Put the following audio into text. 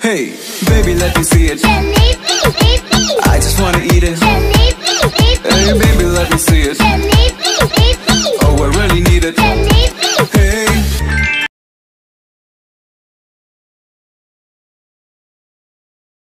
Hey, baby, let me see it. I just wanna eat it. Hey, baby, let me see it. Oh, I really need it.